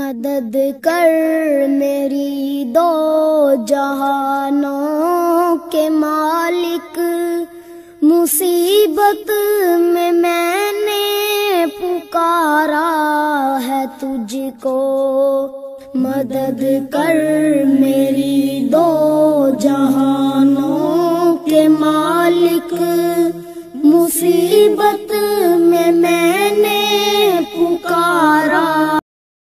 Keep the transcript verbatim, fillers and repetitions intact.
मदद कर मेरी दो जहानों के मालिक, मुसीबत में मैंने पुकारा है तुझको। मदद कर मेरी दो जहानों के मालिक, मुसीबत में मैंने